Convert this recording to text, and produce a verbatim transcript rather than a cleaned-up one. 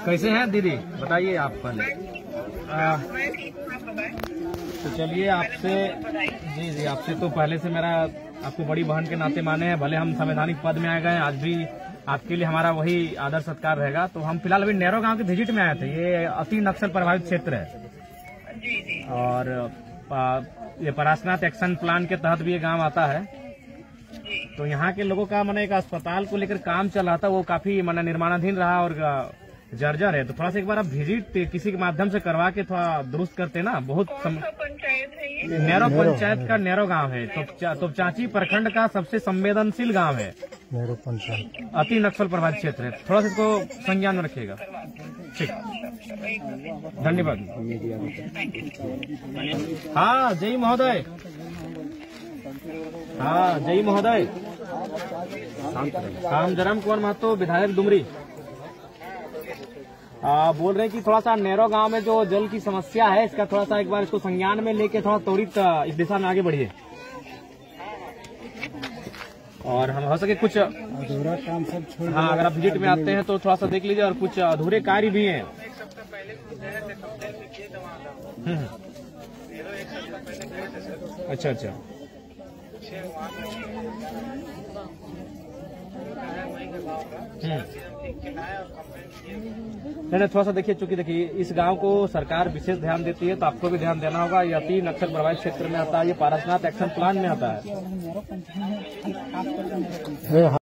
कैसे हैं दीदी, बताइए आप पहले। आ, तो चलिए आपसे, जी जी आपसे तो पहले से मेरा आपको बड़ी बहन के नाते माने हैं, भले हम संवैधानिक पद में आ गए, आज भी आपके लिए हमारा वही आदर सत्कार रहेगा। तो हम फिलहाल अभी नेहरू गांव के विजिट में आए थे। ये अति नक्सल प्रभावित क्षेत्र है और आ, ये परासनाथ एक्शन प्लान के तहत भी ये गांव आता है। तो यहाँ के लोगों का मैंने एक अस्पताल को लेकर काम चल रहा था, वो काफी मैंने निर्माणाधीन रहा और जर्जर है। तो थोड़ा सा एक बार आप विजिट किसी के माध्यम से करवा के थोड़ा दुरुस्त करते ना। बहुत सम... नेहरू पंचायत का नेहरू गांव है, तो, चा, तो चाची प्रखंड का सबसे संवेदनशील गांव है, नेहरू पंचायत अति नक्सल प्रभावित क्षेत्र है। थोड़ा सा इसको संज्ञान में रखिएगा। ठीक, धन्यवाद। हाँ जय महोदय, हाँ जय महोदय। रामजरम कुंवर महतो, विधायक डुमरी। आ, बोल रहे हैं कि थोड़ा सा नेहरू गांव में जो जल की समस्या है, इसका थोड़ा सा एक बार इसको संज्ञान में लेके थोड़ा त्वरित इस दिशा में आगे बढ़िए। और हम हो सके कुछ अधूरा काम सब छोड़, हाँ अगर आप विजिट में आते हैं तो थोड़ा सा देख लीजिए। और कुछ अधूरे कार्य भी हैं। अच्छा अच्छा, नहीं थोड़ा सा देखिए, चूंकि देखिए इस गांव को सरकार विशेष ध्यान देती है, तो आपको भी ध्यान देना होगा। ये अति नक्सल प्रभावित क्षेत्र में आता है, ये पारसनाथ एक्शन प्लान में आता है।